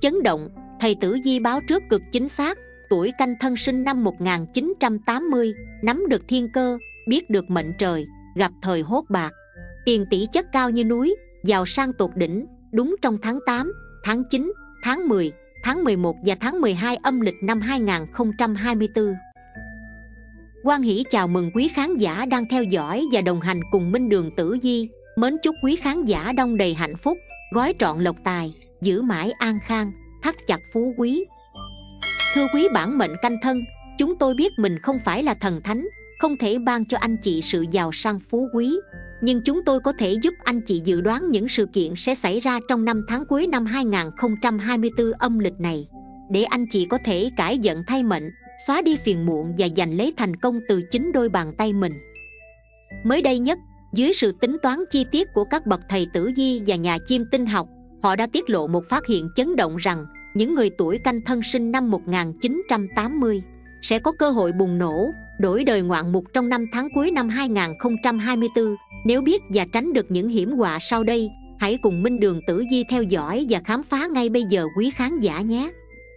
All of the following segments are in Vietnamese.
chấn động, thầy Tử Vi báo trước cực chính xác. Tuổi Canh Thân sinh năm 1980, nắm được thiên cơ, biết được mệnh trời, gặp thời hốt bạc, tiền tỷ chất cao như núi, giàu sang tột đỉnh, đúng trong tháng 8, tháng 9, tháng 10, tháng 11 và tháng 12 âm lịch năm 2024. Hoan hỷ chào mừng quý khán giả đang theo dõi và đồng hành cùng Minh Đường Tử Vi. Mến chúc quý khán giả đong đầy hạnh phúc, gói trọn lộc tài, giữ mãi an khang, thắt chặt phú quý. Thưa quý bản mệnh Canh Thân, chúng tôi biết mình không phải là thần thánh, không thể ban cho anh chị sự giàu sang phú quý, nhưng chúng tôi có thể giúp anh chị dự đoán những sự kiện sẽ xảy ra trong 5 tháng cuối năm 2024 âm lịch này, để anh chị có thể cải vận thay mệnh, xóa đi phiền muộn và giành lấy thành công từ chính đôi bàn tay mình. Mới đây nhất, dưới sự tính toán chi tiết của các bậc thầy Tử Vi và nhà chiêm tinh học, họ đã tiết lộ một phát hiện chấn động rằng những người tuổi Canh Thân sinh năm 1980 sẽ có cơ hội bùng nổ, đổi đời ngoạn mục trong 5 tháng cuối năm 2024. Nếu biết và tránh được những hiểm họa sau đây, hãy cùng Minh Đường Tử Vi theo dõi và khám phá ngay bây giờ quý khán giả nhé.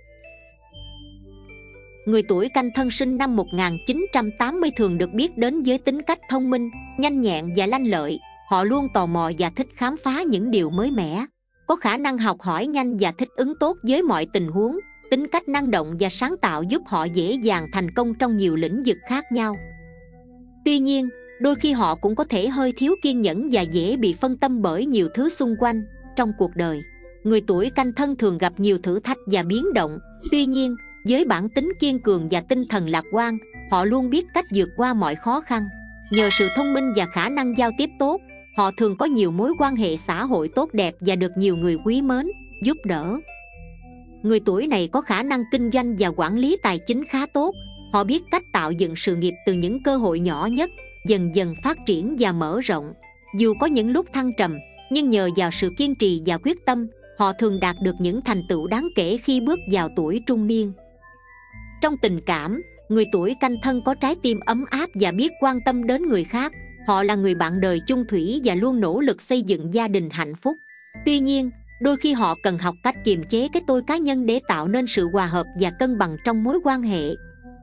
Người tuổi Canh Thân sinh năm 1980 thường được biết đến với tính cách thông minh, nhanh nhẹn và lanh lợi. Họ luôn tò mò và thích khám phá những điều mới mẻ, có khả năng học hỏi nhanh và thích ứng tốt với mọi tình huống. Tính cách năng động và sáng tạo giúp họ dễ dàng thành công trong nhiều lĩnh vực khác nhau. Tuy nhiên, đôi khi họ cũng có thể hơi thiếu kiên nhẫn và dễ bị phân tâm bởi nhiều thứ xung quanh. Trong cuộc đời, người tuổi Canh Thân thường gặp nhiều thử thách và biến động. Tuy nhiên, với bản tính kiên cường và tinh thần lạc quan, họ luôn biết cách vượt qua mọi khó khăn. Nhờ sự thông minh và khả năng giao tiếp tốt, họ thường có nhiều mối quan hệ xã hội tốt đẹp và được nhiều người quý mến, giúp đỡ. Người tuổi này có khả năng kinh doanh và quản lý tài chính khá tốt. Họ biết cách tạo dựng sự nghiệp từ những cơ hội nhỏ nhất, dần dần phát triển và mở rộng. Dù có những lúc thăng trầm, nhưng nhờ vào sự kiên trì và quyết tâm, họ thường đạt được những thành tựu đáng kể khi bước vào tuổi trung niên. Trong tình cảm, người tuổi Canh Thân có trái tim ấm áp và biết quan tâm đến người khác. Họ là người bạn đời chung thủy và luôn nỗ lực xây dựng gia đình hạnh phúc. Tuy nhiên, đôi khi họ cần học cách kiềm chế cái tôi cá nhân để tạo nên sự hòa hợp và cân bằng trong mối quan hệ.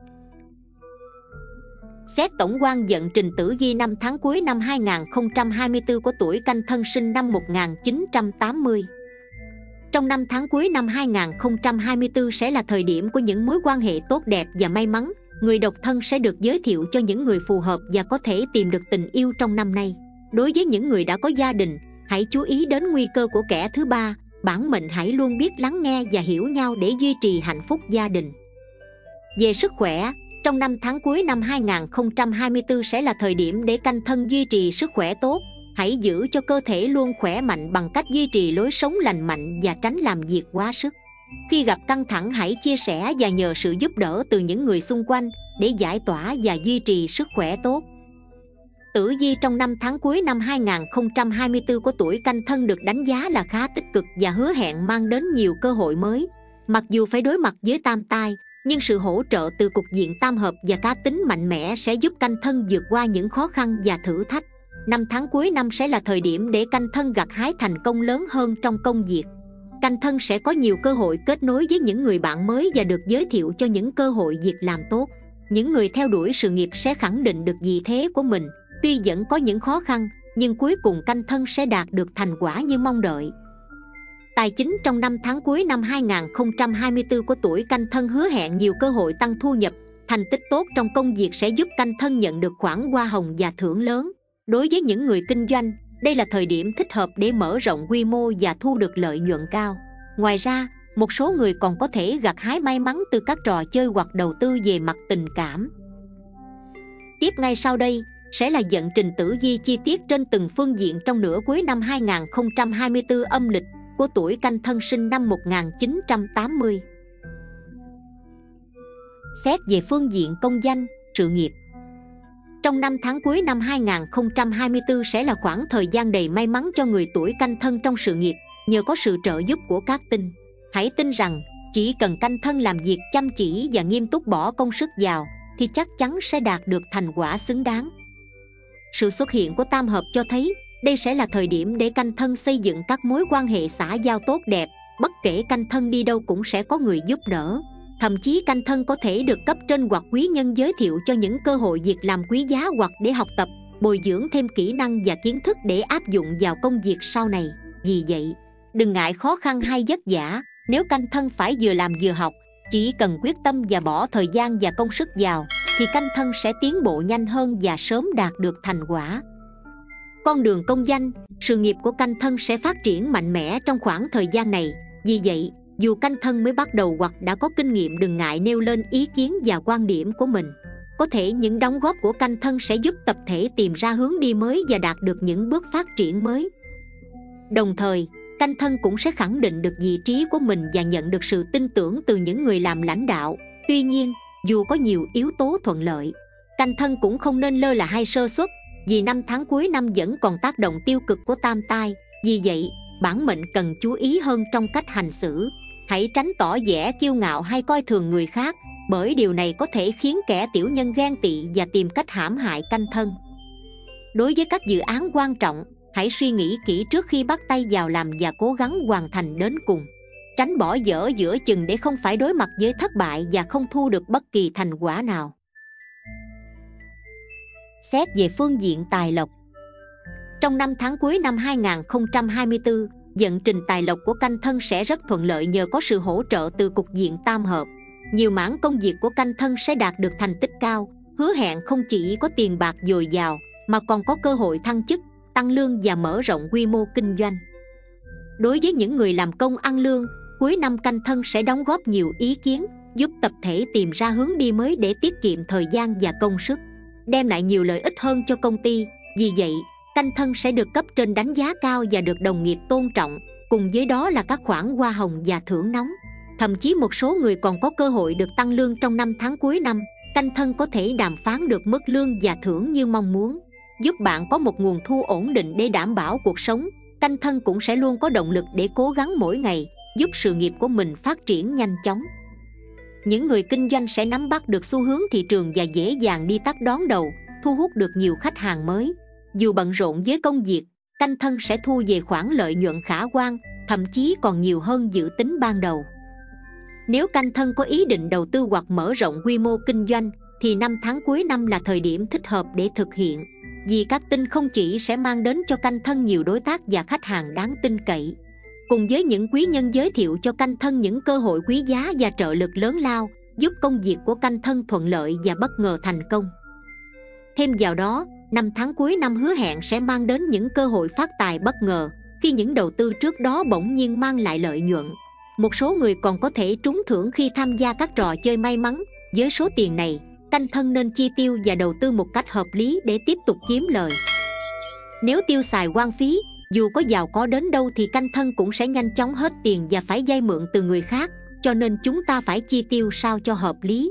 Xét tổng quan vận trình tử vi 5 tháng cuối năm 2024 của tuổi Canh Thân sinh năm 1980. Trong 5 tháng cuối năm 2024 sẽ là thời điểm của những mối quan hệ tốt đẹp và may mắn. Người độc thân sẽ được giới thiệu cho những người phù hợp và có thể tìm được tình yêu trong năm nay. Đối với những người đã có gia đình, hãy chú ý đến nguy cơ của kẻ thứ ba. Bản mệnh hãy luôn biết lắng nghe và hiểu nhau để duy trì hạnh phúc gia đình. Về sức khỏe, trong 5 tháng cuối năm 2024 sẽ là thời điểm để Canh Thân duy trì sức khỏe tốt. Hãy giữ cho cơ thể luôn khỏe mạnh bằng cách duy trì lối sống lành mạnh và tránh làm việc quá sức. Khi gặp căng thẳng, hãy chia sẻ và nhờ sự giúp đỡ từ những người xung quanh để giải tỏa và duy trì sức khỏe tốt. Tử vi trong 5 tháng cuối năm 2024 của tuổi Canh Thân được đánh giá là khá tích cực và hứa hẹn mang đến nhiều cơ hội mới. Mặc dù phải đối mặt với tam tai, nhưng sự hỗ trợ từ cục diện tam hợp và cá tính mạnh mẽ sẽ giúp Canh Thân vượt qua những khó khăn và thử thách. 5 tháng cuối năm sẽ là thời điểm để Canh Thân gặt hái thành công lớn hơn trong công việc. Canh Thân sẽ có nhiều cơ hội kết nối với những người bạn mới và được giới thiệu cho những cơ hội việc làm tốt. Những người theo đuổi sự nghiệp sẽ khẳng định được vị thế của mình. Tuy vẫn có những khó khăn, nhưng cuối cùng Canh Thân sẽ đạt được thành quả như mong đợi. Tài chính trong 5 tháng cuối năm 2024 của tuổi Canh Thân hứa hẹn nhiều cơ hội tăng thu nhập. Thành tích tốt trong công việc sẽ giúp Canh Thân nhận được khoản hoa hồng và thưởng lớn. Đối với những người kinh doanh, đây là thời điểm thích hợp để mở rộng quy mô và thu được lợi nhuận cao. Ngoài ra, một số người còn có thể gặt hái may mắn từ các trò chơi hoặc đầu tư về mặt tình cảm. Tiếp ngay sau đây sẽ là vận trình tử vi chi tiết trên từng phương diện trong nửa cuối năm 2024 âm lịch của tuổi Canh Thân sinh năm 1980. Xét về phương diện công danh, sự nghiệp. Trong 5 tháng cuối năm 2024 sẽ là khoảng thời gian đầy may mắn cho người tuổi Canh Thân trong sự nghiệp, nhờ có sự trợ giúp của các tinh. Hãy tin rằng, chỉ cần Canh Thân làm việc chăm chỉ và nghiêm túc bỏ công sức vào, thì chắc chắn sẽ đạt được thành quả xứng đáng. Sự xuất hiện của tam hợp cho thấy, đây sẽ là thời điểm để Canh Thân xây dựng các mối quan hệ xã giao tốt đẹp, bất kể canh thân đi đâu cũng sẽ có người giúp đỡ. Thậm chí canh thân có thể được cấp trên hoặc quý nhân giới thiệu cho những cơ hội việc làm quý giá, hoặc để học tập, bồi dưỡng thêm kỹ năng và kiến thức để áp dụng vào công việc sau này. Vì vậy, đừng ngại khó khăn hay vất vả. Nếu canh thân phải vừa làm vừa học, chỉ cần quyết tâm và bỏ thời gian và công sức vào, thì canh thân sẽ tiến bộ nhanh hơn và sớm đạt được thành quả. Con đường công danh, sự nghiệp của canh thân sẽ phát triển mạnh mẽ trong khoảng thời gian này. Vì vậy, dù canh thân mới bắt đầu hoặc đã có kinh nghiệm, đừng ngại nêu lên ý kiến và quan điểm của mình. Có thể những đóng góp của canh thân sẽ giúp tập thể tìm ra hướng đi mới và đạt được những bước phát triển mới. Đồng thời, canh thân cũng sẽ khẳng định được vị trí của mình và nhận được sự tin tưởng từ những người làm lãnh đạo. Tuy nhiên, dù có nhiều yếu tố thuận lợi, canh thân cũng không nên lơ là hay sơ suất, vì năm tháng cuối năm vẫn còn tác động tiêu cực của tam tai. Vì vậy, bản mệnh cần chú ý hơn trong cách hành xử. Hãy tránh tỏ vẻ kiêu ngạo hay coi thường người khác, bởi điều này có thể khiến kẻ tiểu nhân ghen tị và tìm cách hãm hại canh thân. Đối với các dự án quan trọng, hãy suy nghĩ kỹ trước khi bắt tay vào làm và cố gắng hoàn thành đến cùng. Tránh bỏ dở giữa chừng để không phải đối mặt với thất bại và không thu được bất kỳ thành quả nào. Xét về phương diện tài lộc, trong năm tháng cuối năm 2024, vận trình tài lộc của canh thân sẽ rất thuận lợi nhờ có sự hỗ trợ từ cục diện tam hợp. Nhiều mảng công việc của canh thân sẽ đạt được thành tích cao, hứa hẹn không chỉ có tiền bạc dồi dào mà còn có cơ hội thăng chức, tăng lương và mở rộng quy mô kinh doanh. Đối với những người làm công ăn lương, cuối năm canh thân sẽ đóng góp nhiều ý kiến, giúp tập thể tìm ra hướng đi mới để tiết kiệm thời gian và công sức, đem lại nhiều lợi ích hơn cho công ty. Vì vậy, canh thân sẽ được cấp trên đánh giá cao và được đồng nghiệp tôn trọng, cùng với đó là các khoản hoa hồng và thưởng nóng. Thậm chí một số người còn có cơ hội được tăng lương trong năm tháng cuối năm. Canh thân có thể đàm phán được mức lương và thưởng như mong muốn, giúp bạn có một nguồn thu ổn định để đảm bảo cuộc sống. Canh thân cũng sẽ luôn có động lực để cố gắng mỗi ngày, giúp sự nghiệp của mình phát triển nhanh chóng. Những người kinh doanh sẽ nắm bắt được xu hướng thị trường và dễ dàng đi tắt đón đầu, thu hút được nhiều khách hàng mới. Dù bận rộn với công việc, canh thân sẽ thu về khoản lợi nhuận khả quan, thậm chí còn nhiều hơn dự tính ban đầu. Nếu canh thân có ý định đầu tư hoặc mở rộng quy mô kinh doanh, thì năm tháng cuối năm là thời điểm thích hợp để thực hiện, vì các tinh không chỉ sẽ mang đến cho canh thân nhiều đối tác và khách hàng đáng tin cậy, cùng với những quý nhân giới thiệu cho canh thân những cơ hội quý giá và trợ lực lớn lao, giúp công việc của canh thân thuận lợi và bất ngờ thành công. Thêm vào đó, năm tháng cuối năm hứa hẹn sẽ mang đến những cơ hội phát tài bất ngờ, khi những đầu tư trước đó bỗng nhiên mang lại lợi nhuận. Một số người còn có thể trúng thưởng khi tham gia các trò chơi may mắn. Với số tiền này, canh thân nên chi tiêu và đầu tư một cách hợp lý để tiếp tục kiếm lời. Nếu tiêu xài hoang phí, dù có giàu có đến đâu thì canh thân cũng sẽ nhanh chóng hết tiền và phải vay mượn từ người khác, cho nên chúng ta phải chi tiêu sao cho hợp lý.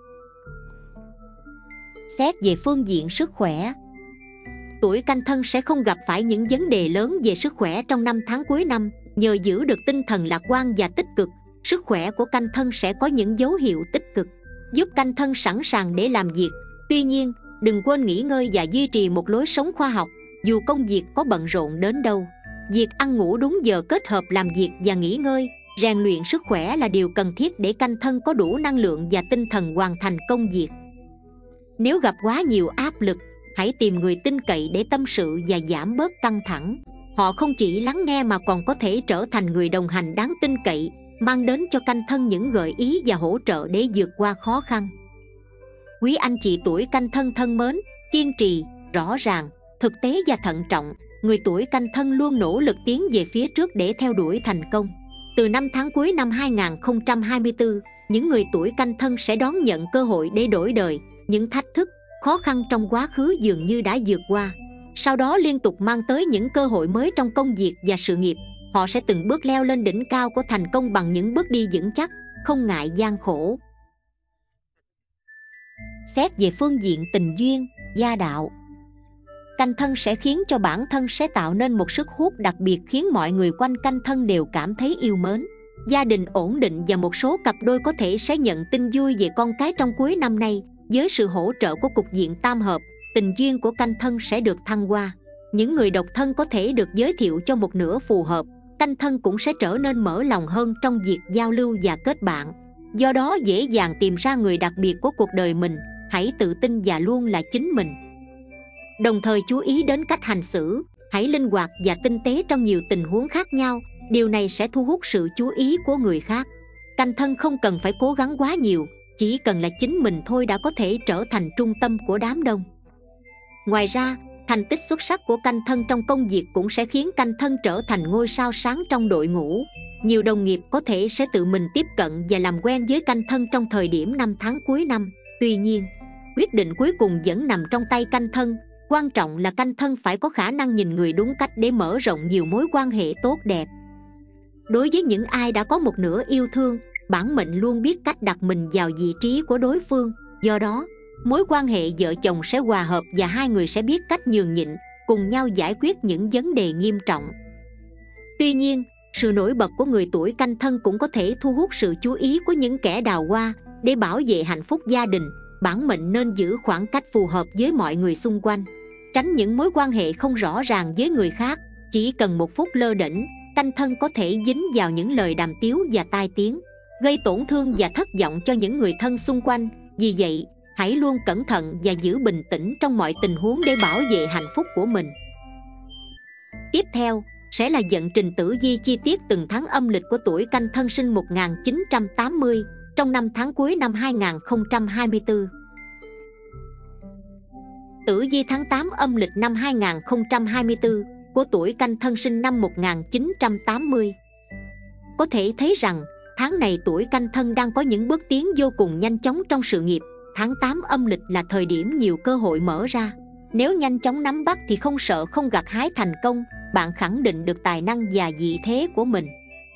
Xét về phương diện sức khỏe, tuổi canh thân sẽ không gặp phải những vấn đề lớn về sức khỏe trong năm tháng cuối năm. Nhờ giữ được tinh thần lạc quan và tích cực, sức khỏe của canh thân sẽ có những dấu hiệu tích cực, giúp canh thân sẵn sàng để làm việc. Tuy nhiên, đừng quên nghỉ ngơi và duy trì một lối sống khoa học, dù công việc có bận rộn đến đâu. Việc ăn ngủ đúng giờ kết hợp làm việc và nghỉ ngơi, rèn luyện sức khỏe là điều cần thiết để canh thân có đủ năng lượng và tinh thần hoàn thành công việc. Nếu gặp quá nhiều áp lực, hãy tìm người tin cậy để tâm sự và giảm bớt căng thẳng. Họ không chỉ lắng nghe mà còn có thể trở thành người đồng hành đáng tin cậy, mang đến cho canh thân những gợi ý và hỗ trợ để vượt qua khó khăn. Quý anh chị tuổi canh thân thân mến, kiên trì, rõ ràng, thực tế và thận trọng, người tuổi canh thân luôn nỗ lực tiến về phía trước để theo đuổi thành công. Từ năm tháng cuối năm 2024, những người tuổi canh thân sẽ đón nhận cơ hội để đổi đời. Những thách thức, khó khăn trong quá khứ dường như đã vượt qua, sau đó liên tục mang tới những cơ hội mới trong công việc và sự nghiệp. Họ sẽ từng bước leo lên đỉnh cao của thành công bằng những bước đi vững chắc, không ngại gian khổ. Xét về phương diện tình duyên, gia đạo, canh thân sẽ khiến cho bản thân sẽ tạo nên một sức hút đặc biệt, khiến mọi người quanh canh thân đều cảm thấy yêu mến. Gia đình ổn định và một số cặp đôi có thể sẽ nhận tin vui về con cái trong cuối năm nay. Với sự hỗ trợ của cục diện tam hợp, tình duyên của canh thân sẽ được thăng hoa. Những người độc thân có thể được giới thiệu cho một nửa phù hợp. canh thân cũng sẽ trở nên mở lòng hơn trong việc giao lưu và kết bạn, do đó dễ dàng tìm ra người đặc biệt của cuộc đời mình. Hãy tự tin và luôn là chính mình. Đồng thời chú ý đến cách hành xử, hãy linh hoạt và tinh tế trong nhiều tình huống khác nhau, điều này sẽ thu hút sự chú ý của người khác. Canh thân không cần phải cố gắng quá nhiều, chỉ cần là chính mình thôi đã có thể trở thành trung tâm của đám đông. Ngoài ra, thành tích xuất sắc của canh thân trong công việc cũng sẽ khiến canh thân trở thành ngôi sao sáng trong đội ngũ. Nhiều đồng nghiệp có thể sẽ tự mình tiếp cận và làm quen với canh thân trong thời điểm 5 tháng cuối năm. Tuy nhiên, quyết định cuối cùng vẫn nằm trong tay canh thân. Quan trọng là canh thân phải có khả năng nhìn người đúng cách để mở rộng nhiều mối quan hệ tốt đẹp. Đối với những ai đã có một nửa yêu thương, bản mệnh luôn biết cách đặt mình vào vị trí của đối phương. Do đó, mối quan hệ vợ chồng sẽ hòa hợp và hai người sẽ biết cách nhường nhịn, cùng nhau giải quyết những vấn đề nghiêm trọng. Tuy nhiên, sự nổi bật của người tuổi canh thân cũng có thể thu hút sự chú ý của những kẻ đào hoa. Để bảo vệ hạnh phúc gia đình, bản mệnh nên giữ khoảng cách phù hợp với mọi người xung quanh, tránh những mối quan hệ không rõ ràng với người khác. Chỉ cần một phút lơ đễnh, canh thân có thể dính vào những lời đàm tiếu và tai tiếng, gây tổn thương và thất vọng cho những người thân xung quanh. Vì vậy, hãy luôn cẩn thận và giữ bình tĩnh trong mọi tình huống để bảo vệ hạnh phúc của mình. Tiếp theo sẽ là vận trình tử vi chi tiết từng tháng âm lịch của tuổi canh thân sinh 1980 trong 5 tháng cuối năm 2024. Tử vi tháng 8 âm lịch năm 2024 của tuổi canh thân sinh năm 1980. Có thể thấy rằng, tháng này tuổi canh thân đang có những bước tiến vô cùng nhanh chóng trong sự nghiệp. Tháng 8 âm lịch là thời điểm nhiều cơ hội mở ra. Nếu nhanh chóng nắm bắt thì không sợ không gặt hái thành công, bạn khẳng định được tài năng và vị thế của mình.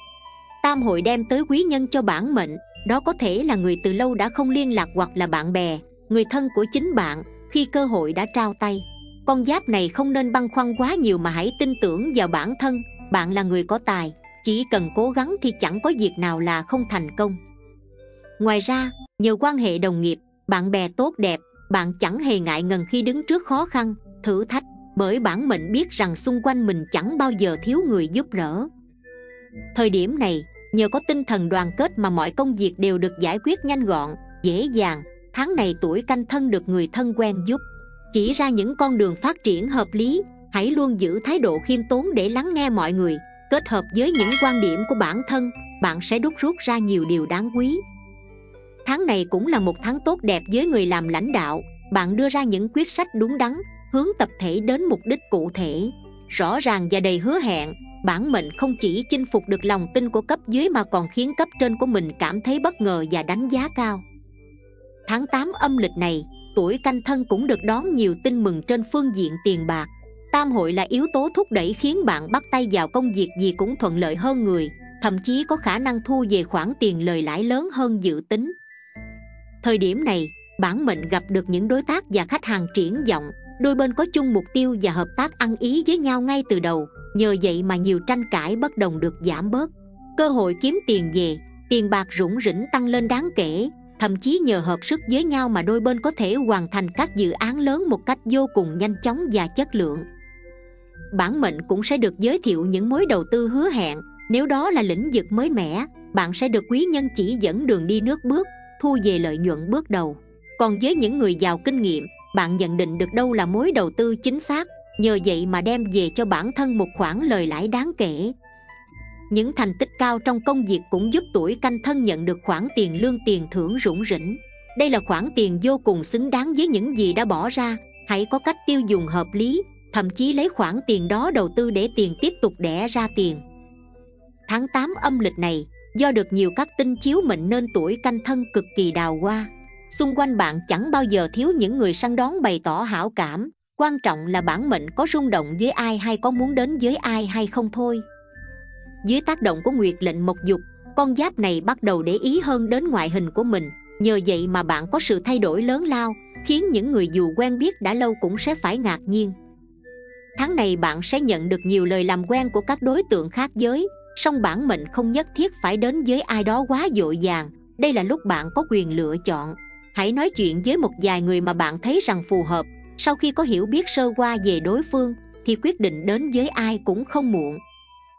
Tam hội đem tới quý nhân cho bản mệnh, đó có thể là người từ lâu đã không liên lạc hoặc là bạn bè, người thân của chính bạn khi cơ hội đã trao tay. Con giáp này không nên băn khoăn quá nhiều mà hãy tin tưởng vào bản thân, bạn là người có tài, chỉ cần cố gắng thì chẳng có việc nào là không thành công. Ngoài ra, nhờ quan hệ đồng nghiệp, bạn bè tốt đẹp, bạn chẳng hề ngại ngần khi đứng trước khó khăn, thử thách, bởi bản mệnh biết rằng xung quanh mình chẳng bao giờ thiếu người giúp đỡ. Thời điểm này, nhờ có tinh thần đoàn kết mà mọi công việc đều được giải quyết nhanh gọn, dễ dàng. Tháng này tuổi canh thân được người thân quen giúp, chỉ ra những con đường phát triển hợp lý. Hãy luôn giữ thái độ khiêm tốn để lắng nghe mọi người, kết hợp với những quan điểm của bản thân, bạn sẽ đúc rút ra nhiều điều đáng quý. Tháng này cũng là một tháng tốt đẹp với người làm lãnh đạo, bạn đưa ra những quyết sách đúng đắn, hướng tập thể đến mục đích cụ thể, rõ ràng và đầy hứa hẹn. Bản mệnh không chỉ chinh phục được lòng tin của cấp dưới mà còn khiến cấp trên của mình cảm thấy bất ngờ và đánh giá cao. Tháng 8 âm lịch này, tuổi canh thân cũng được đón nhiều tin mừng trên phương diện tiền bạc. Tam hội là yếu tố thúc đẩy khiến bạn bắt tay vào công việc gì cũng thuận lợi hơn người, thậm chí có khả năng thu về khoản tiền lời lãi lớn hơn dự tính. Thời điểm này, bản mệnh gặp được những đối tác và khách hàng triển vọng, đôi bên có chung mục tiêu và hợp tác ăn ý với nhau ngay từ đầu. Nhờ vậy mà nhiều tranh cãi bất đồng được giảm bớt, cơ hội kiếm tiền về, tiền bạc rủng rỉnh tăng lên đáng kể. Thậm chí nhờ hợp sức với nhau mà đôi bên có thể hoàn thành các dự án lớn một cách vô cùng nhanh chóng và chất lượng. Bản mệnh cũng sẽ được giới thiệu những mối đầu tư hứa hẹn. Nếu đó là lĩnh vực mới mẻ, bạn sẽ được quý nhân chỉ dẫn đường đi nước bước, thu về lợi nhuận bước đầu. Còn với những người giàu kinh nghiệm, bạn nhận định được đâu là mối đầu tư chính xác, nhờ vậy mà đem về cho bản thân một khoản lời lãi đáng kể. Những thành tích cao trong công việc cũng giúp tuổi canh thân nhận được khoản tiền lương tiền thưởng rủng rỉnh. Đây là khoản tiền vô cùng xứng đáng với những gì đã bỏ ra. Hãy có cách tiêu dùng hợp lý, thậm chí lấy khoản tiền đó đầu tư để tiền tiếp tục đẻ ra tiền. Tháng 8 âm lịch này, do được nhiều các tinh chiếu mệnh nên tuổi canh thân cực kỳ đào hoa. Xung quanh bạn chẳng bao giờ thiếu những người săn đón bày tỏ hảo cảm. Quan trọng là bản mệnh có rung động với ai hay có muốn đến với ai hay không thôi. Dưới tác động của nguyệt lệnh mộc dục, con giáp này bắt đầu để ý hơn đến ngoại hình của mình. Nhờ vậy mà bạn có sự thay đổi lớn lao, khiến những người dù quen biết đã lâu cũng sẽ phải ngạc nhiên. Tháng này bạn sẽ nhận được nhiều lời làm quen của các đối tượng khác giới, song bản mệnh không nhất thiết phải đến với ai đó quá vội vàng. Đây là lúc bạn có quyền lựa chọn. Hãy nói chuyện với một vài người mà bạn thấy rằng phù hợp. Sau khi có hiểu biết sơ qua về đối phương thì quyết định đến với ai cũng không muộn.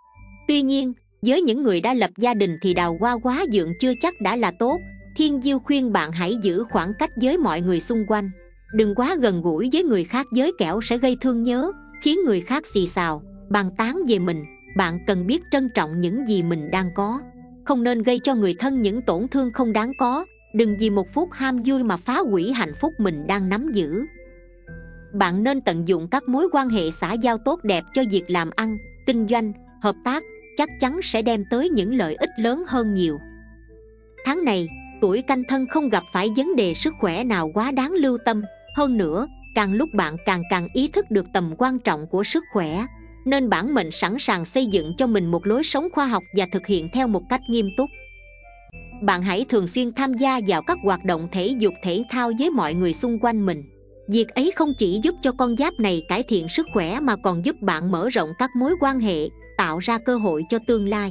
Tuy nhiên, với những người đã lập gia đình thì đào hoa quá dượng chưa chắc đã là tốt. Thiên Diêu khuyên bạn hãy giữ khoảng cách với mọi người xung quanh. Đừng quá gần gũi với người khác giới kẻo sẽ gây thương nhớ, khiến người khác xì xào, bàn tán về mình. Bạn cần biết trân trọng những gì mình đang có. Không nên gây cho người thân những tổn thương không đáng có. Đừng vì một phút ham vui mà phá hủy hạnh phúc mình đang nắm giữ. Bạn nên tận dụng các mối quan hệ xã giao tốt đẹp cho việc làm ăn, kinh doanh, hợp tác, chắc chắn sẽ đem tới những lợi ích lớn hơn nhiều. Tháng này, tuổi Canh Thân không gặp phải vấn đề sức khỏe nào quá đáng lưu tâm. Hơn nữa, càng lúc bạn càng ý thức được tầm quan trọng của sức khỏe, nên bản mệnh sẵn sàng xây dựng cho mình một lối sống khoa học và thực hiện theo một cách nghiêm túc. Bạn hãy thường xuyên tham gia vào các hoạt động thể dục thể thao với mọi người xung quanh mình. Việc ấy không chỉ giúp cho con giáp này cải thiện sức khỏe mà còn giúp bạn mở rộng các mối quan hệ, tạo ra cơ hội cho tương lai.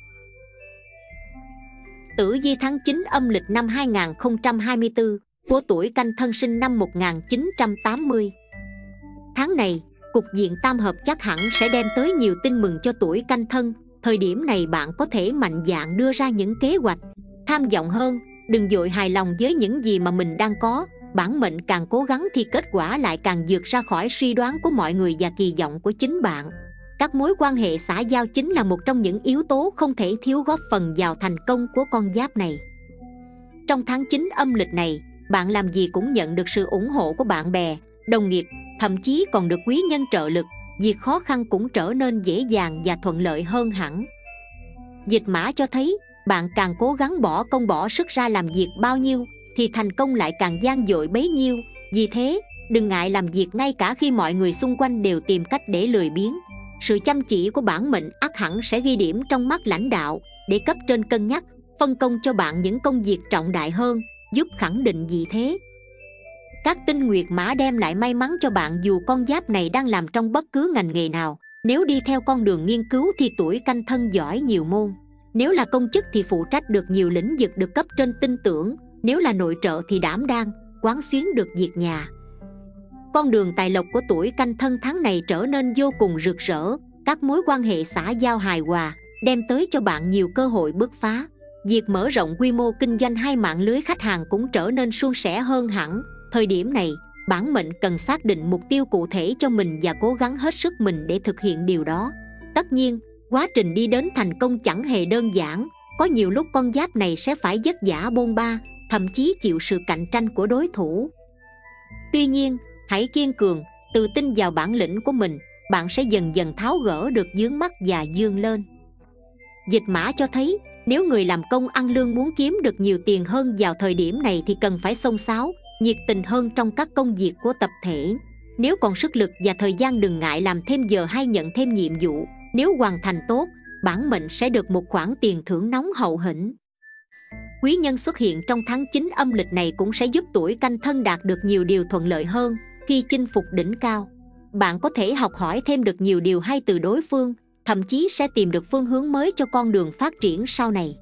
Tử vi tháng 9 âm lịch năm 2024 của tuổi Canh Thân sinh năm 1980. Tháng này, cục diện tam hợp chắc hẳn sẽ đem tới nhiều tin mừng cho tuổi Canh Thân. Thời điểm này bạn có thể mạnh dạn đưa ra những kế hoạch, tham vọng hơn. Đừng vội hài lòng với những gì mà mình đang có. Bản mệnh càng cố gắng thì kết quả lại càng vượt ra khỏi suy đoán của mọi người và kỳ vọng của chính bạn. Các mối quan hệ xã giao chính là một trong những yếu tố không thể thiếu góp phần vào thành công của con giáp này. Trong tháng 9 âm lịch này, bạn làm gì cũng nhận được sự ủng hộ của bạn bè, đồng nghiệp, thậm chí còn được quý nhân trợ lực. Việc khó khăn cũng trở nên dễ dàng và thuận lợi hơn hẳn. Dịch mã cho thấy, bạn càng cố gắng bỏ công bỏ sức ra làm việc bao nhiêu, thì thành công lại càng vang dội bấy nhiêu. Vì thế, đừng ngại làm việc ngay cả khi mọi người xung quanh đều tìm cách để lười biếng. Sự chăm chỉ của bản mệnh ắt hẳn sẽ ghi điểm trong mắt lãnh đạo, để cấp trên cân nhắc, phân công cho bạn những công việc trọng đại hơn, giúp khẳng định vị thế. Các tinh nguyệt mã đem lại may mắn cho bạn dù con giáp này đang làm trong bất cứ ngành nghề nào. Nếu đi theo con đường nghiên cứu thì tuổi Canh Thân giỏi nhiều môn. Nếu là công chức thì phụ trách được nhiều lĩnh vực được cấp trên tin tưởng. Nếu là nội trợ thì đảm đang, quán xuyến được việc nhà. Con đường tài lộc của tuổi Canh Thân tháng này trở nên vô cùng rực rỡ. Các mối quan hệ xã giao hài hòa, đem tới cho bạn nhiều cơ hội bứt phá. Việc mở rộng quy mô kinh doanh hay mạng lưới khách hàng cũng trở nên suôn sẻ hơn hẳn. Thời điểm này, bản mệnh cần xác định mục tiêu cụ thể cho mình và cố gắng hết sức mình để thực hiện điều đó. Tất nhiên, quá trình đi đến thành công chẳng hề đơn giản. Có nhiều lúc con giáp này sẽ phải vất vả bôn ba, thậm chí chịu sự cạnh tranh của đối thủ. Tuy nhiên, hãy kiên cường, tự tin vào bản lĩnh của mình. Bạn sẽ dần dần tháo gỡ được vướng mắc và vươn lên. Dịch mã cho thấy, nếu người làm công ăn lương muốn kiếm được nhiều tiền hơn vào thời điểm này thì cần phải xông xáo, nhiệt tình hơn trong các công việc của tập thể. Nếu còn sức lực và thời gian đừng ngại làm thêm giờ hay nhận thêm nhiệm vụ. Nếu hoàn thành tốt, bản mệnh sẽ được một khoản tiền thưởng nóng hậu hĩnh. Quý nhân xuất hiện trong tháng 9 âm lịch này cũng sẽ giúp tuổi Canh Thân đạt được nhiều điều thuận lợi hơn khi chinh phục đỉnh cao. Bạn có thể học hỏi thêm được nhiều điều hay từ đối phương, thậm chí sẽ tìm được phương hướng mới cho con đường phát triển sau này.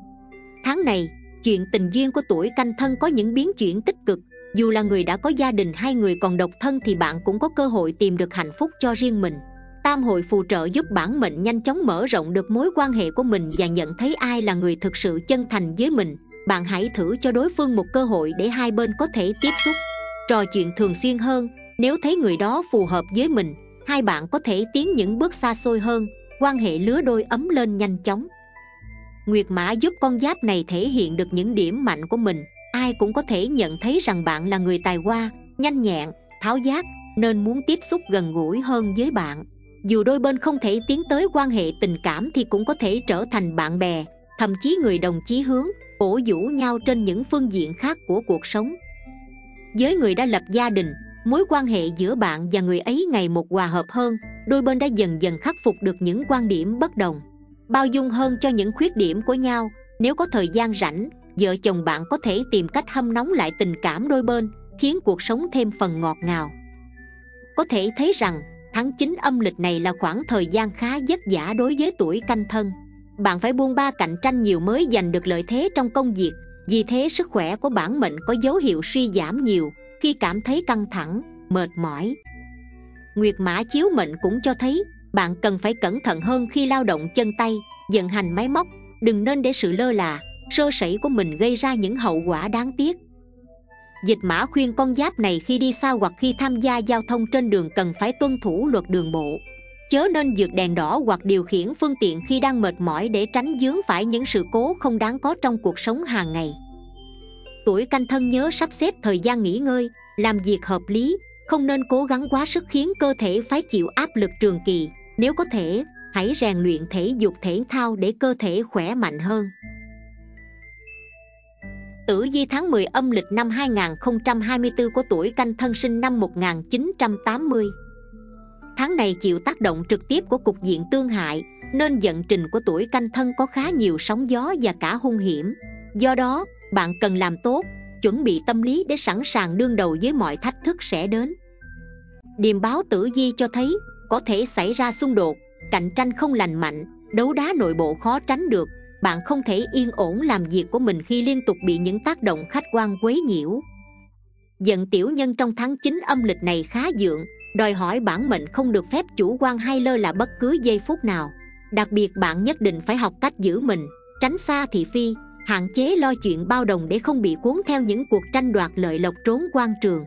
Tháng này, chuyện tình duyên của tuổi Canh Thân có những biến chuyển tích cực. Dù là người đã có gia đình hay người còn độc thân thì bạn cũng có cơ hội tìm được hạnh phúc cho riêng mình. Tam hội phù trợ giúp bản mệnh nhanh chóng mở rộng được mối quan hệ của mình và nhận thấy ai là người thực sự chân thành với mình. Bạn hãy thử cho đối phương một cơ hội để hai bên có thể tiếp xúc, trò chuyện thường xuyên hơn. Nếu thấy người đó phù hợp với mình, hai bạn có thể tiến những bước xa xôi hơn, quan hệ lứa đôi ấm lên nhanh chóng. Nguyệt mã giúp con giáp này thể hiện được những điểm mạnh của mình. Ai cũng có thể nhận thấy rằng bạn là người tài hoa, nhanh nhẹn, tháo vát, nên muốn tiếp xúc gần gũi hơn với bạn. Dù đôi bên không thể tiến tới quan hệ tình cảm thì cũng có thể trở thành bạn bè, thậm chí người đồng chí hướng, cổ vũ nhau trên những phương diện khác của cuộc sống. Với người đã lập gia đình, mối quan hệ giữa bạn và người ấy ngày một hòa hợp hơn. Đôi bên đã dần dần khắc phục được những quan điểm bất đồng, bao dung hơn cho những khuyết điểm của nhau. Nếu có thời gian rảnh, vợ chồng bạn có thể tìm cách hâm nóng lại tình cảm đôi bên, khiến cuộc sống thêm phần ngọt ngào. Có thể thấy rằng, tháng 9 âm lịch này là khoảng thời gian khá vất vả đối với tuổi Canh Thân. Bạn phải buôn ba cạnh tranh nhiều mới giành được lợi thế trong công việc. Vì thế sức khỏe của bản mệnh có dấu hiệu suy giảm nhiều khi cảm thấy căng thẳng, mệt mỏi. Nguyệt mã chiếu mệnh cũng cho thấy, bạn cần phải cẩn thận hơn khi lao động chân tay, vận hành máy móc. Đừng nên để sự lơ là, sơ sẩy của mình gây ra những hậu quả đáng tiếc. Dịch mã khuyên con giáp này khi đi xa hoặc khi tham gia giao thông trên đường cần phải tuân thủ luật đường bộ, chớ nên vượt đèn đỏ hoặc điều khiển phương tiện khi đang mệt mỏi để tránh vướng phải những sự cố không đáng có trong cuộc sống hàng ngày. Tuổi Canh Thân nhớ sắp xếp thời gian nghỉ ngơi, làm việc hợp lý, không nên cố gắng quá sức khiến cơ thể phải chịu áp lực trường kỳ. Nếu có thể, hãy rèn luyện thể dục thể thao để cơ thể khỏe mạnh hơn. Tử vi tháng 10 âm lịch năm 2024 của tuổi Canh Thân sinh năm 1980. Tháng này chịu tác động trực tiếp của cục diện tương hại, nên vận trình của tuổi Canh Thân có khá nhiều sóng gió và cả hung hiểm. Do đó, bạn cần làm tốt, chuẩn bị tâm lý để sẵn sàng đương đầu với mọi thách thức sẽ đến. Điềm báo tử vi cho thấy có thể xảy ra xung đột, cạnh tranh không lành mạnh, đấu đá nội bộ khó tránh được. Bạn không thể yên ổn làm việc của mình khi liên tục bị những tác động khách quan quấy nhiễu. Vận tiểu nhân trong tháng 9 âm lịch này khá vượng, đòi hỏi bản mệnh không được phép chủ quan hay lơ là bất cứ giây phút nào. Đặc biệt bạn nhất định phải học cách giữ mình, tránh xa thị phi, hạn chế lo chuyện bao đồng để không bị cuốn theo những cuộc tranh đoạt lợi lộc trốn quan trường.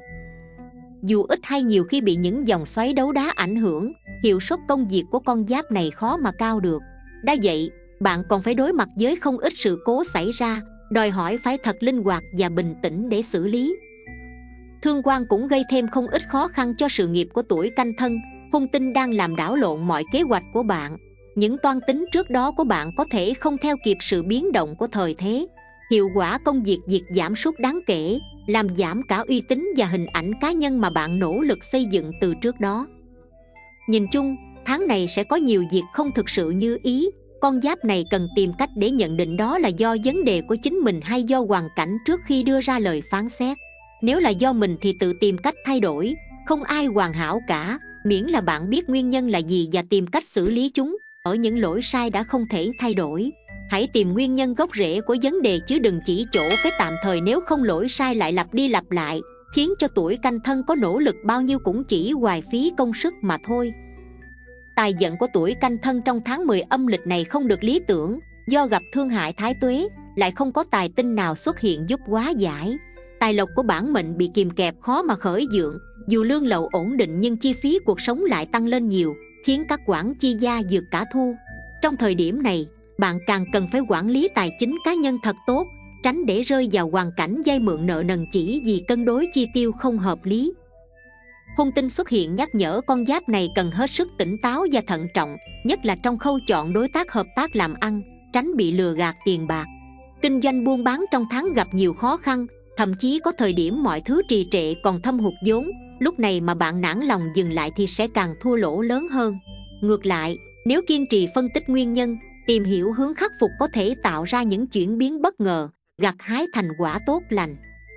Dù ít hay nhiều khi bị những dòng xoáy đấu đá ảnh hưởng, hiệu suất công việc của con giáp này khó mà cao được. Đã vậy, bạn còn phải đối mặt với không ít sự cố xảy ra, đòi hỏi phải thật linh hoạt và bình tĩnh để xử lý. Thương quan cũng gây thêm không ít khó khăn cho sự nghiệp của tuổi Canh Thân. Hung tinh đang làm đảo lộn mọi kế hoạch của bạn. Những toan tính trước đó của bạn có thể không theo kịp sự biến động của thời thế. Hiệu quả công việc giảm sút đáng kể, làm giảm cả uy tín và hình ảnh cá nhân mà bạn nỗ lực xây dựng từ trước đó. Nhìn chung, tháng này sẽ có nhiều việc không thực sự như ý. Con giáp này cần tìm cách để nhận định đó là do vấn đề của chính mình hay do hoàn cảnh trước khi đưa ra lời phán xét. Nếu là do mình thì tự tìm cách thay đổi, không ai hoàn hảo cả, miễn là bạn biết nguyên nhân là gì và tìm cách xử lý chúng. Ở những lỗi sai đã không thể thay đổi, hãy tìm nguyên nhân gốc rễ của vấn đề chứ đừng chỉ chỗ cái tạm thời. Nếu không lỗi sai lại lặp đi lặp lại, khiến cho tuổi Canh Thân có nỗ lực bao nhiêu cũng chỉ hoài phí công sức mà thôi. Tài vận của tuổi Canh Thân trong tháng 10 âm lịch này không được lý tưởng, do gặp thương hại thái tuế, lại không có tài tinh nào xuất hiện giúp hóa giải. Tài lộc của bản mệnh bị kìm kẹp khó mà khởi vượng, dù lương lậu ổn định nhưng chi phí cuộc sống lại tăng lên nhiều, khiến các khoản chi gia vượt cả thu. Trong thời điểm này, bạn càng cần phải quản lý tài chính cá nhân thật tốt, tránh để rơi vào hoàn cảnh vay mượn nợ nần chỉ vì cân đối chi tiêu không hợp lý. Hung tinh xuất hiện nhắc nhở con giáp này cần hết sức tỉnh táo và thận trọng, nhất là trong khâu chọn đối tác hợp tác làm ăn, tránh bị lừa gạt tiền bạc. Kinh doanh buôn bán trong tháng gặp nhiều khó khăn, thậm chí có thời điểm mọi thứ trì trệ còn thâm hụt vốn. Lúc này mà bạn nản lòng dừng lại thì sẽ càng thua lỗ lớn hơn. Ngược lại, nếu kiên trì phân tích nguyên nhân, tìm hiểu hướng khắc phục có thể tạo ra những chuyển biến bất ngờ, gặt hái thành quả tốt lành.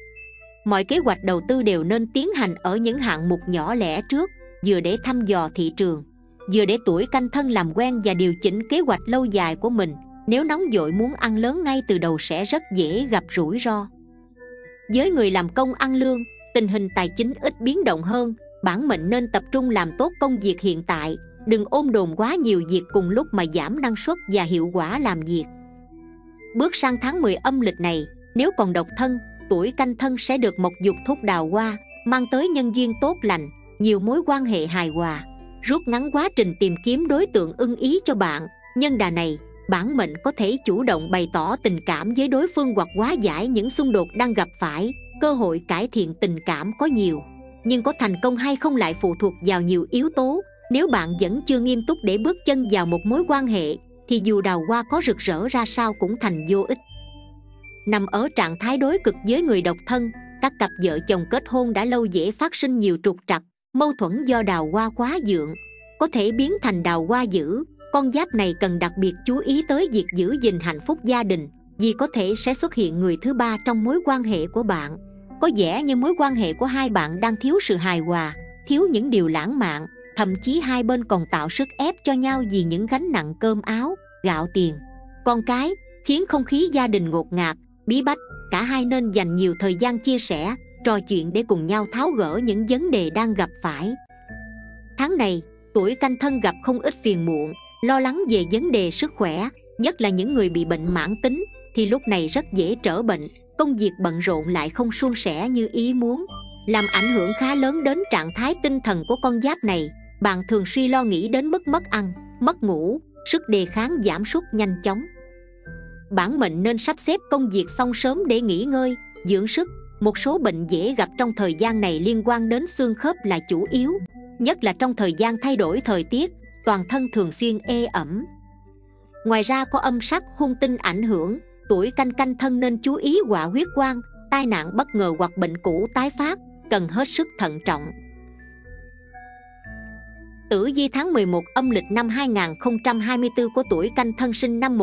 Mọi kế hoạch đầu tư đều nên tiến hành ở những hạng mục nhỏ lẻ trước, vừa để thăm dò thị trường, vừa để tuổi Canh Thân làm quen và điều chỉnh kế hoạch lâu dài của mình. Nếu nóng vội muốn ăn lớn ngay từ đầu sẽ rất dễ gặp rủi ro. Với người làm công ăn lương, tình hình tài chính ít biến động hơn, bản mệnh nên tập trung làm tốt công việc hiện tại, đừng ôm đồm quá nhiều việc cùng lúc mà giảm năng suất và hiệu quả làm việc. Bước sang tháng 10 âm lịch này, nếu còn độc thân, tuổi Canh Thân sẽ được mộc dục thúc đào hoa, mang tới nhân duyên tốt lành, nhiều mối quan hệ hài hòa, rút ngắn quá trình tìm kiếm đối tượng ưng ý cho bạn. Nhân đà này, bản mệnh có thể chủ động bày tỏ tình cảm với đối phương hoặc hóa giải những xung đột đang gặp phải. Cơ hội cải thiện tình cảm có nhiều, nhưng có thành công hay không lại phụ thuộc vào nhiều yếu tố. Nếu bạn vẫn chưa nghiêm túc để bước chân vào một mối quan hệ, thì dù đào hoa có rực rỡ ra sao cũng thành vô ích. Nằm ở trạng thái đối cực với người độc thân, các cặp vợ chồng kết hôn đã lâu dễ phát sinh nhiều trục trặc, mâu thuẫn do đào hoa quá vượng, có thể biến thành đào hoa dữ. Con giáp này cần đặc biệt chú ý tới việc giữ gìn hạnh phúc gia đình, vì có thể sẽ xuất hiện người thứ ba trong mối quan hệ của bạn. Có vẻ như mối quan hệ của hai bạn đang thiếu sự hài hòa, thiếu những điều lãng mạn, thậm chí hai bên còn tạo sức ép cho nhau vì những gánh nặng cơm áo, gạo tiền, con cái, khiến không khí gia đình ngột ngạt, bí bách. Cả hai nên dành nhiều thời gian chia sẻ, trò chuyện để cùng nhau tháo gỡ những vấn đề đang gặp phải. Tháng này, Tuổi Canh Thân gặp không ít phiền muộn, lo lắng về vấn đề sức khỏe, nhất là những người bị bệnh mãn tính thì lúc này rất dễ trở bệnh, công việc bận rộn lại không suôn sẻ như ý muốn, làm ảnh hưởng khá lớn đến trạng thái tinh thần của con giáp này. Bạn thường suy lo nghĩ đến mức mất ăn, mất ngủ, sức đề kháng giảm sút nhanh chóng. Bản mệnh nên sắp xếp công việc xong sớm để nghỉ ngơi, dưỡng sức. Một số bệnh dễ gặp trong thời gian này liên quan đến xương khớp là chủ yếu, nhất là trong thời gian thay đổi thời tiết, toàn thân thường xuyên ê ẩm. Ngoài ra có âm sắc hung tinh ảnh hưởng, tuổi Canh Thân nên chú ý họa huyết quang, tai nạn bất ngờ hoặc bệnh cũ tái phát, cần hết sức thận trọng. Tử vi tháng 11 âm lịch năm 2024 của tuổi Canh Thân sinh năm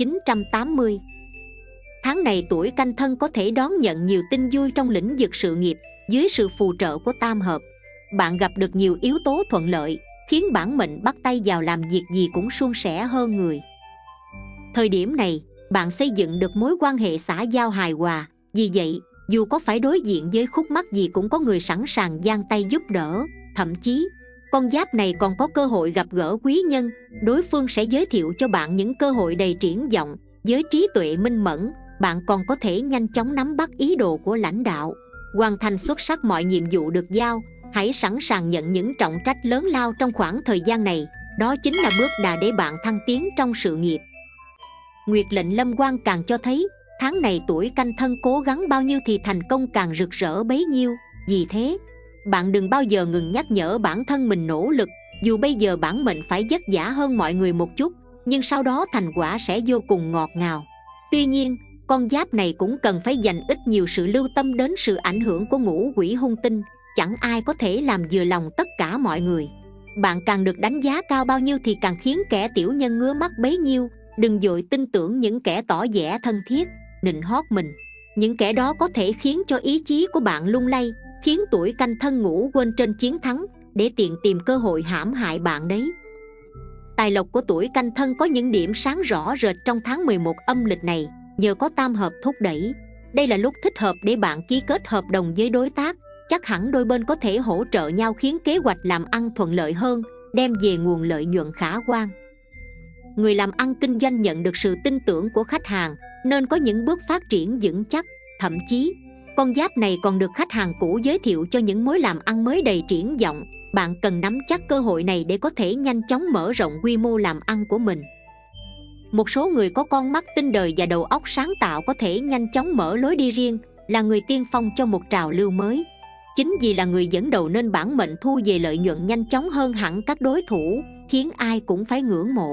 1980. Tháng này tuổi Canh Thân có thể đón nhận nhiều tin vui trong lĩnh vực sự nghiệp, dưới sự phù trợ của tam hợp. Bạn gặp được nhiều yếu tố thuận lợi, khiến bản mệnh bắt tay vào làm việc gì cũng suôn sẻ hơn người. Thời điểm này, bạn xây dựng được mối quan hệ xã giao hài hòa, vì vậy, dù có phải đối diện với khúc mắc gì cũng có người sẵn sàng giang tay giúp đỡ. Thậm chí, con giáp này còn có cơ hội gặp gỡ quý nhân, đối phương sẽ giới thiệu cho bạn những cơ hội đầy triển vọng. Với trí tuệ minh mẫn, bạn còn có thể nhanh chóng nắm bắt ý đồ của lãnh đạo, hoàn thành xuất sắc mọi nhiệm vụ được giao. Hãy sẵn sàng nhận những trọng trách lớn lao trong khoảng thời gian này, đó chính là bước đà để bạn thăng tiến trong sự nghiệp. Nguyệt lệnh lâm quan càng cho thấy, tháng này tuổi Canh Thân cố gắng bao nhiêu thì thành công càng rực rỡ bấy nhiêu. Vì thế, bạn đừng bao giờ ngừng nhắc nhở bản thân mình nỗ lực. Dù bây giờ bản mệnh phải vất vả hơn mọi người một chút, nhưng sau đó thành quả sẽ vô cùng ngọt ngào. Tuy nhiên, con giáp này cũng cần phải dành ít nhiều sự lưu tâm đến sự ảnh hưởng của ngũ quỷ hung tinh. Chẳng ai có thể làm vừa lòng tất cả mọi người. Bạn càng được đánh giá cao bao nhiêu thì càng khiến kẻ tiểu nhân ngứa mắt bấy nhiêu. Đừng vội tin tưởng những kẻ tỏ vẻ thân thiết, nịnh hót mình. Những kẻ đó có thể khiến cho ý chí của bạn lung lay, khiến tuổi Canh Thân ngủ quên trên chiến thắng, để tiện tìm cơ hội hãm hại bạn đấy. Tài lộc của tuổi Canh Thân có những điểm sáng rõ rệt trong tháng 11 âm lịch này, nhờ có tam hợp thúc đẩy. Đây là lúc thích hợp để bạn ký kết hợp đồng với đối tác. Chắc hẳn đôi bên có thể hỗ trợ nhau khiến kế hoạch làm ăn thuận lợi hơn, đem về nguồn lợi nhuận khả quan. Người làm ăn kinh doanh nhận được sự tin tưởng của khách hàng, nên có những bước phát triển vững chắc. Thậm chí, con giáp này còn được khách hàng cũ giới thiệu cho những mối làm ăn mới đầy triển vọng. Bạn cần nắm chắc cơ hội này để có thể nhanh chóng mở rộng quy mô làm ăn của mình. Một số người có con mắt tinh đời và đầu óc sáng tạo có thể nhanh chóng mở lối đi riêng, là người tiên phong cho một trào lưu mới. Chính vì là người dẫn đầu nên bản mệnh thu về lợi nhuận nhanh chóng hơn hẳn các đối thủ, khiến ai cũng phải ngưỡng mộ.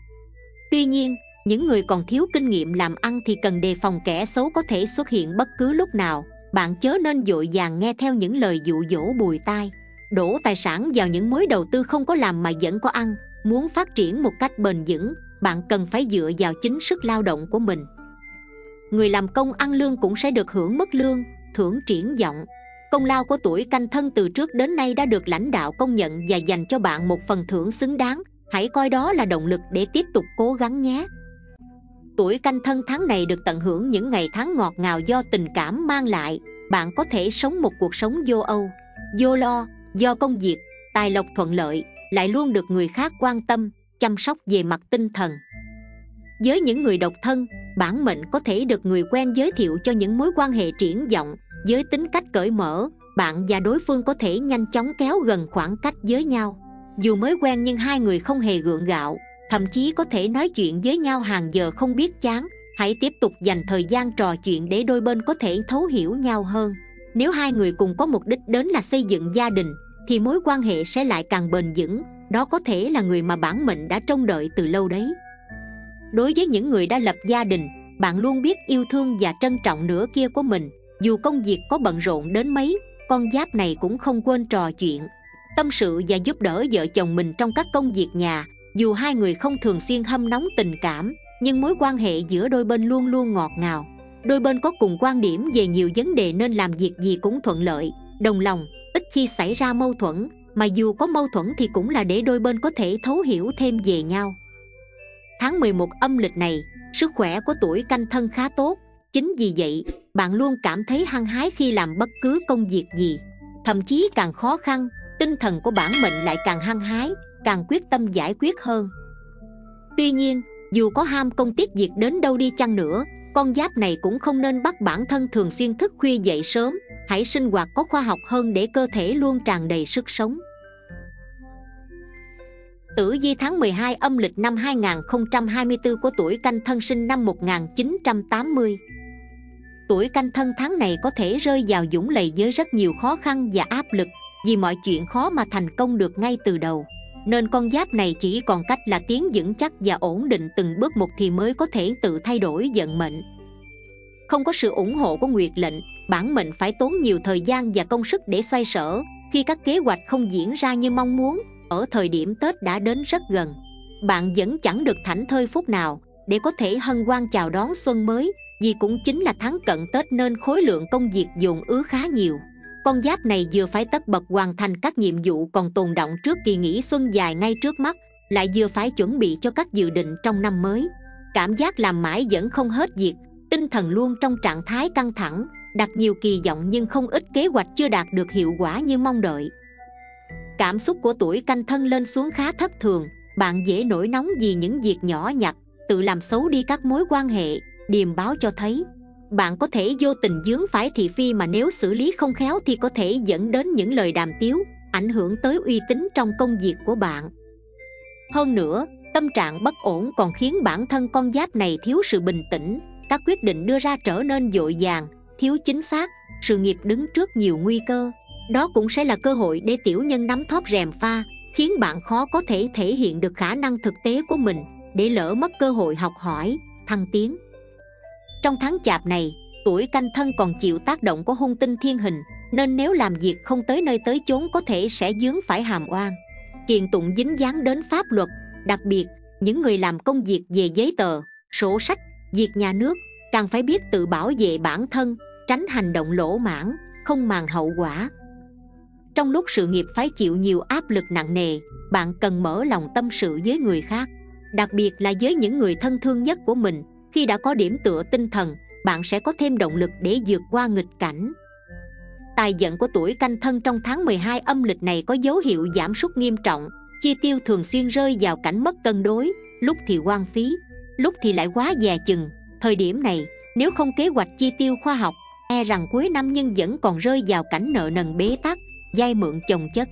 Tuy nhiên, những người còn thiếu kinh nghiệm làm ăn thì cần đề phòng kẻ xấu có thể xuất hiện bất cứ lúc nào. Bạn chớ nên vội vàng nghe theo những lời dụ dỗ bùi tai, đổ tài sản vào những mối đầu tư không có làm mà vẫn có ăn. Muốn phát triển một cách bền vững, bạn cần phải dựa vào chính sức lao động của mình. Người làm công ăn lương cũng sẽ được hưởng mức lương, thưởng triển vọng. Công lao của tuổi Canh Thân từ trước đến nay đã được lãnh đạo công nhận và dành cho bạn một phần thưởng xứng đáng. Hãy coi đó là động lực để tiếp tục cố gắng nhé. Tuổi Canh Thân tháng này được tận hưởng những ngày tháng ngọt ngào do tình cảm mang lại. Bạn có thể sống một cuộc sống vô âu, vô lo, do công việc, tài lộc thuận lợi, lại luôn được người khác quan tâm, chăm sóc về mặt tinh thần. Với những người độc thân, bản mệnh có thể được người quen giới thiệu cho những mối quan hệ triển vọng. Với tính cách cởi mở, bạn và đối phương có thể nhanh chóng kéo gần khoảng cách với nhau. Dù mới quen nhưng hai người không hề gượng gạo, thậm chí có thể nói chuyện với nhau hàng giờ không biết chán. Hãy tiếp tục dành thời gian trò chuyện để đôi bên có thể thấu hiểu nhau hơn. Nếu hai người cùng có mục đích đến là xây dựng gia đình, thì mối quan hệ sẽ lại càng bền vững. Đó có thể là người mà bản mệnh đã trông đợi từ lâu đấy. Đối với những người đã lập gia đình, bạn luôn biết yêu thương và trân trọng nửa kia của mình. Dù công việc có bận rộn đến mấy, con giáp này cũng không quên trò chuyện, tâm sự và giúp đỡ vợ chồng mình trong các công việc nhà. Dù hai người không thường xuyên hâm nóng tình cảm, nhưng mối quan hệ giữa đôi bên luôn luôn ngọt ngào. Đôi bên có cùng quan điểm về nhiều vấn đề nên làm việc gì cũng thuận lợi, đồng lòng, ít khi xảy ra mâu thuẫn. Mà dù có mâu thuẫn thì cũng là để đôi bên có thể thấu hiểu thêm về nhau. Tháng 11 âm lịch này, sức khỏe của tuổi Canh Thân khá tốt. Chính vì vậy, bạn luôn cảm thấy hăng hái khi làm bất cứ công việc gì. Thậm chí càng khó khăn, tinh thần của bản mệnh lại càng hăng hái, càng quyết tâm giải quyết hơn. Tuy nhiên, dù có ham công tiếc việc đến đâu đi chăng nữa, con giáp này cũng không nên bắt bản thân thường xuyên thức khuya dậy sớm. Hãy sinh hoạt có khoa học hơn để cơ thể luôn tràn đầy sức sống. Tử vi tháng 12 âm lịch năm 2024 của tuổi Canh Thân sinh năm 1980. Tuổi Canh Thân tháng này có thể rơi vào vũng lầy với rất nhiều khó khăn và áp lực, vì mọi chuyện khó mà thành công được ngay từ đầu. Nên con giáp này chỉ còn cách là tiến vững chắc và ổn định từng bước một thì mới có thể tự thay đổi vận mệnh. Không có sự ủng hộ của Nguyệt lệnh, bản mệnh phải tốn nhiều thời gian và công sức để xoay sở. Khi các kế hoạch không diễn ra như mong muốn, ở thời điểm Tết đã đến rất gần, bạn vẫn chẳng được thảnh thơi phút nào để có thể hân hoan chào đón xuân mới. Vì cũng chính là tháng cận Tết nên khối lượng công việc dồn ứ khá nhiều. Con giáp này vừa phải tất bật hoàn thành các nhiệm vụ còn tồn đọng trước kỳ nghỉ xuân dài ngay trước mắt, lại vừa phải chuẩn bị cho các dự định trong năm mới. Cảm giác làm mãi vẫn không hết việc, tinh thần luôn trong trạng thái căng thẳng, đặt nhiều kỳ vọng nhưng không ít kế hoạch chưa đạt được hiệu quả như mong đợi. Cảm xúc của tuổi Canh Thân lên xuống khá thất thường, bạn dễ nổi nóng vì những việc nhỏ nhặt, tự làm xấu đi các mối quan hệ. Điềm báo cho thấy bạn có thể vô tình vướng phải thị phi mà nếu xử lý không khéo thì có thể dẫn đến những lời đàm tiếu, ảnh hưởng tới uy tín trong công việc của bạn. Hơn nữa, tâm trạng bất ổn còn khiến bản thân con giáp này thiếu sự bình tĩnh, các quyết định đưa ra trở nên vội vàng, thiếu chính xác, sự nghiệp đứng trước nhiều nguy cơ. Đó cũng sẽ là cơ hội để tiểu nhân nắm thóp rèm pha, khiến bạn khó có thể thể hiện được khả năng thực tế của mình, để lỡ mất cơ hội học hỏi, thăng tiến. Trong tháng Chạp này, tuổi Canh Thân còn chịu tác động của hung tinh Thiên Hình, nên nếu làm việc không tới nơi tới chốn có thể sẽ vướng phải hàm oan, kiện tụng dính dáng đến pháp luật. Đặc biệt, những người làm công việc về giấy tờ, sổ sách, việc nhà nước càng phải biết tự bảo vệ bản thân, tránh hành động lỗ mãng, không màng hậu quả. Trong lúc sự nghiệp phải chịu nhiều áp lực nặng nề, bạn cần mở lòng tâm sự với người khác, đặc biệt là với những người thân thương nhất của mình. Khi đã có điểm tựa tinh thần, bạn sẽ có thêm động lực để vượt qua nghịch cảnh. Tài vận của tuổi Canh Thân trong tháng 12 âm lịch này có dấu hiệu giảm sút nghiêm trọng, chi tiêu thường xuyên rơi vào cảnh mất cân đối, lúc thì hoang phí, lúc thì lại quá dè chừng. Thời điểm này, nếu không kế hoạch chi tiêu khoa học, e rằng cuối năm nhưng vẫn còn rơi vào cảnh nợ nần bế tắc, vay mượn chồng chất.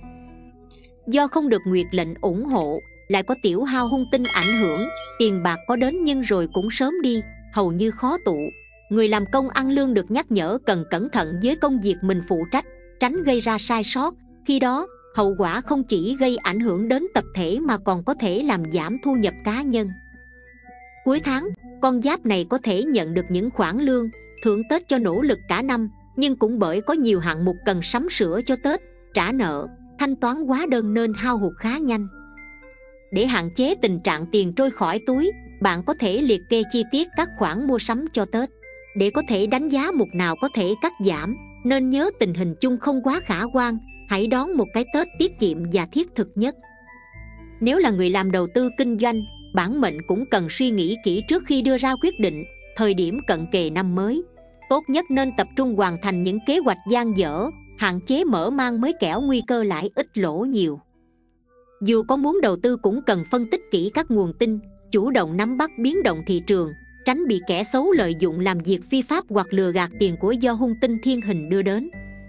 Do không được Nguyệt lệnh ủng hộ, lại có tiểu hao hung tinh ảnh hưởng, tiền bạc có đến nhưng rồi cũng sớm đi, hầu như khó tụ. Người làm công ăn lương được nhắc nhở cần cẩn thận với công việc mình phụ trách, tránh gây ra sai sót. Khi đó, hậu quả không chỉ gây ảnh hưởng đến tập thể mà còn có thể làm giảm thu nhập cá nhân. Cuối tháng, con giáp này có thể nhận được những khoản lương, thưởng Tết cho nỗ lực cả năm, nhưng cũng bởi có nhiều hạng mục cần sắm sửa cho Tết, trả nợ, thanh toán hóa đơn nên hao hụt khá nhanh. Để hạn chế tình trạng tiền trôi khỏi túi, bạn có thể liệt kê chi tiết các khoản mua sắm cho Tết. Để có thể đánh giá mục nào có thể cắt giảm, nên nhớ tình hình chung không quá khả quan, hãy đón một cái Tết tiết kiệm và thiết thực nhất. Nếu là người làm đầu tư kinh doanh, bản mệnh cũng cần suy nghĩ kỹ trước khi đưa ra quyết định. Thời điểm cận kề năm mới, tốt nhất nên tập trung hoàn thành những kế hoạch dang dở, hạn chế mở mang mới kẻo nguy cơ lãi ít lỗ nhiều. Dù có muốn đầu tư cũng cần phân tích kỹ các nguồn tin, chủ động nắm bắt biến động thị trường, tránh bị kẻ xấu lợi dụng làm việc phi pháp hoặc lừa gạt tiền của do hung tinh Thiên Hình đưa đến.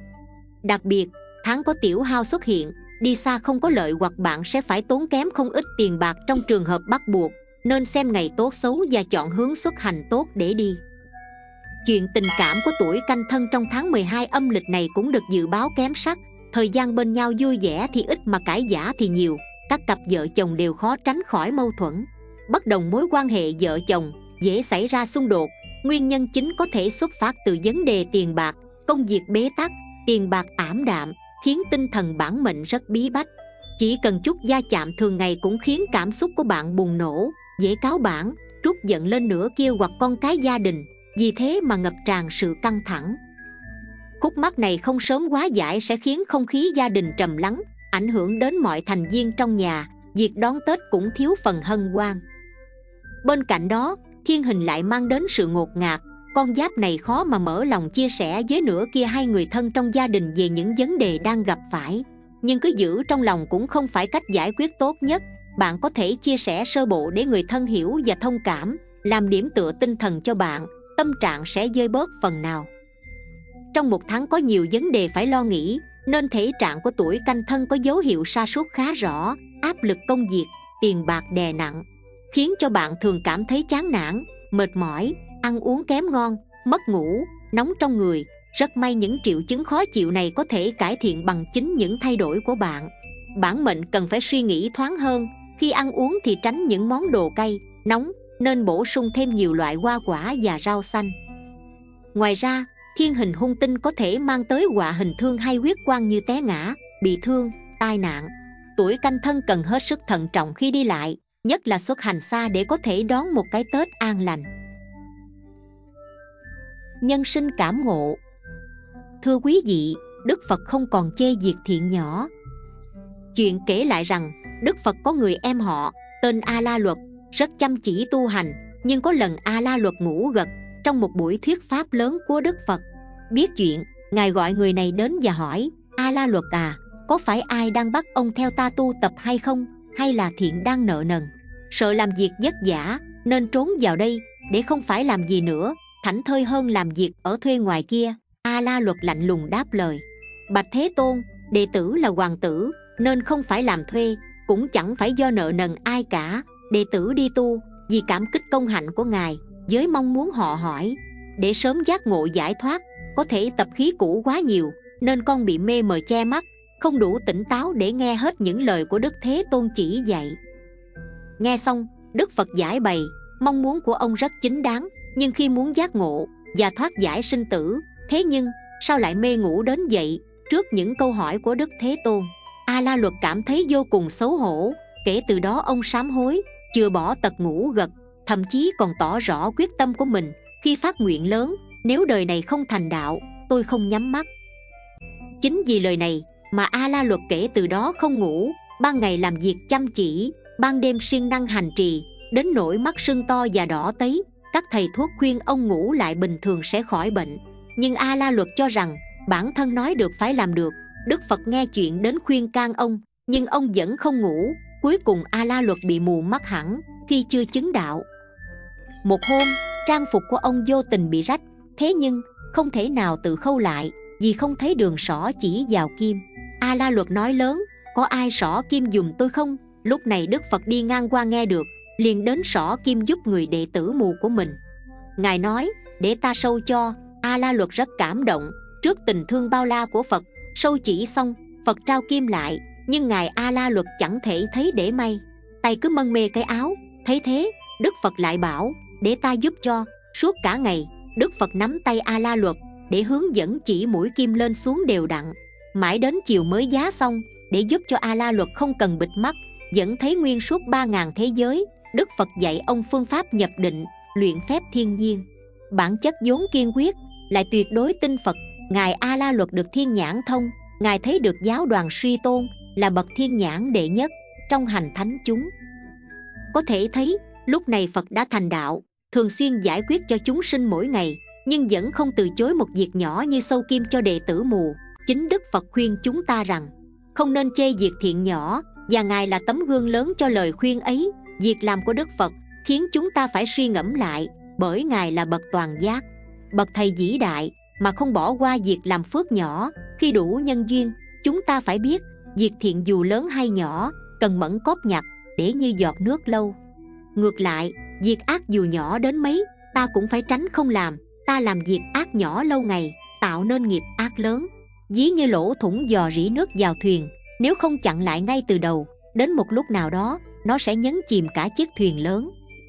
Đặc biệt, tháng có tiểu hao xuất hiện, đi xa không có lợi hoặc bạn sẽ phải tốn kém không ít tiền bạc trong trường hợp bắt buộc, nên xem ngày tốt xấu và chọn hướng xuất hành tốt để đi. Chuyện tình cảm của tuổi Canh Thân trong tháng 12 âm lịch này cũng được dự báo kém sắc. Thời gian bên nhau vui vẻ thì ít mà cãi vã thì nhiều, các cặp vợ chồng đều khó tránh khỏi mâu thuẫn. Bất đồng mối quan hệ vợ chồng dễ xảy ra xung đột, nguyên nhân chính có thể xuất phát từ vấn đề tiền bạc, công việc bế tắc, tiền bạc ảm đạm, khiến tinh thần bản mệnh rất bí bách. Chỉ cần chút va chạm thường ngày cũng khiến cảm xúc của bạn bùng nổ, dễ cáu bẳn, trút giận lên nửa kia hoặc con cái gia đình, vì thế mà ngập tràn sự căng thẳng. Khúc mắc này không sớm hóa giải sẽ khiến không khí gia đình trầm lắng, ảnh hưởng đến mọi thành viên trong nhà, việc đón Tết cũng thiếu phần hân hoan. Bên cạnh đó, Thiên Hình lại mang đến sự ngột ngạt, con giáp này khó mà mở lòng chia sẻ với nửa kia hay người thân trong gia đình về những vấn đề đang gặp phải. nhưng cứ giữ trong lòng cũng không phải cách giải quyết tốt nhất. Bạn có thể chia sẻ sơ bộ để người thân hiểu và thông cảm, làm điểm tựa tinh thần cho bạn, tâm trạng sẽ dơi bớt phần nào. Trong một tháng có nhiều vấn đề phải lo nghĩ, nên thể trạng của tuổi Canh Thân có dấu hiệu sa sút khá rõ. Áp lực công việc, tiền bạc đè nặng, khiến cho bạn thường cảm thấy chán nản, mệt mỏi, ăn uống kém ngon, mất ngủ, nóng trong người. Rất may những triệu chứng khó chịu này có thể cải thiện bằng chính những thay đổi của bạn. Bản mệnh cần phải suy nghĩ thoáng hơn, khi ăn uống thì tránh những món đồ cay, nóng, nên bổ sung thêm nhiều loại hoa quả và rau xanh. Ngoài ra, thiên hình hung tinh có thể mang tới họa hình thương hay huyết quang như té ngã, bị thương, tai nạn. Tuổi Canh Thân cần hết sức thận trọng khi đi lại, nhất là xuất hành xa để có thể đón một cái Tết an lành. Nhân sinh cảm ngộ. Thưa quý vị, Đức Phật không còn chê diệt thiện nhỏ. Chuyện kể lại rằng, Đức Phật có người em họ, tên A La Luật, rất chăm chỉ tu hành, nhưng có lần A La Luật ngủ gật trong một buổi thuyết pháp lớn của Đức Phật. Biết chuyện, Ngài gọi người này đến và hỏi: A La Luật à, có phải ai đang bắt ông theo ta tu tập hay không, hay là thiện đang nợ nần, sợ làm việc vất vả nên trốn vào đây, để không phải làm gì nữa, thảnh thơi hơn làm việc ở thuê ngoài kia? A La Luật lạnh lùng đáp lời: Bạch Thế Tôn, đệ tử là hoàng tử nên không phải làm thuê, cũng chẳng phải do nợ nần ai cả. Đệ tử đi tu vì cảm kích công hạnh của ngài, với mong muốn họ hỏi để sớm giác ngộ giải thoát. Có thể tập khí cũ quá nhiều nên con bị mê mờ che mắt, không đủ tỉnh táo để nghe hết những lời của Đức Thế Tôn chỉ dạy. Nghe xong, Đức Phật giải bày mong muốn của ông rất chính đáng, nhưng khi muốn giác ngộ và thoát giải sinh tử, thế nhưng sao lại mê ngủ đến vậy? Trước những câu hỏi của Đức Thế Tôn, A La Luật cảm thấy vô cùng xấu hổ. Kể từ đó ông sám hối, chừa bỏ tật ngủ gật, thậm chí còn tỏ rõ quyết tâm của mình khi phát nguyện lớn: nếu đời này không thành đạo, tôi không nhắm mắt. Chính vì lời này mà A La Luật kể từ đó không ngủ, ban ngày làm việc chăm chỉ, ban đêm siêng năng hành trì, đến nỗi mắt sưng to và đỏ tấy. Các thầy thuốc khuyên ông ngủ lại bình thường sẽ khỏi bệnh, nhưng A La Luật cho rằng bản thân nói được phải làm được. Đức Phật nghe chuyện đến khuyên can ông, nhưng ông vẫn không ngủ. Cuối cùng A La Luật bị mù mắt hẳn khi chưa chứng đạo. Một hôm, trang phục của ông vô tình bị rách, thế nhưng không thể nào tự khâu lại vì không thấy đường xỏ chỉ vào kim. A La Luật nói lớn: có ai xỏ kim giùm tôi không? Lúc này Đức Phật đi ngang qua nghe được, liền đến xỏ kim giúp người đệ tử mù của mình. Ngài nói: để ta sâu cho. A La Luật rất cảm động trước tình thương bao la của Phật. Sâu chỉ xong, Phật trao kim lại, nhưng ngài A La Luật chẳng thể thấy để may, tay cứ mân mê cái áo. Thấy thế, Đức Phật lại bảo: để ta giúp cho. Suốt cả ngày, Đức Phật nắm tay A La Luật để hướng dẫn chỉ mũi kim lên xuống đều đặn. Mãi đến chiều mới giá xong, để giúp cho A La Luật không cần bịt mắt, vẫn thấy nguyên suốt 3.000 thế giới. Đức Phật dạy ông phương pháp nhập định, luyện phép thiên nhiên. Bản chất vốn kiên quyết, lại tuyệt đối tin Phật. Ngài A La Luật được thiên nhãn thông, ngài thấy được giáo đoàn suy tôn là bậc thiên nhãn đệ nhất trong hành thánh chúng. Có thể thấy lúc này Phật đã thành đạo, thường xuyên giải quyết cho chúng sinh mỗi ngày, nhưng vẫn không từ chối một việc nhỏ như sâu kim cho đệ tử mù. Chính Đức Phật khuyên chúng ta rằng không nên chê việc thiện nhỏ, và ngài là tấm gương lớn cho lời khuyên ấy. Việc làm của Đức Phật khiến chúng ta phải suy ngẫm lại, bởi ngài là bậc toàn giác, bậc thầy vĩ đại mà không bỏ qua việc làm phước nhỏ. Khi đủ nhân duyên, chúng ta phải biết việc thiện dù lớn hay nhỏ cần mẫn cóp nhặt để như giọt nước lâu. Ngược lại, việc ác dù nhỏ đến mấy, ta cũng phải tránh không làm. Ta làm việc ác nhỏ lâu ngày, tạo nên nghiệp ác lớn. Ví như lỗ thủng dò rỉ nước vào thuyền, nếu không chặn lại ngay từ đầu, đến một lúc nào đó nó sẽ nhấn chìm cả chiếc thuyền lớn.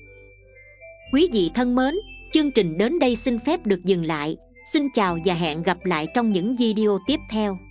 Quý vị thân mến, chương trình đến đây xin phép được dừng lại. Xin chào và hẹn gặp lại trong những video tiếp theo.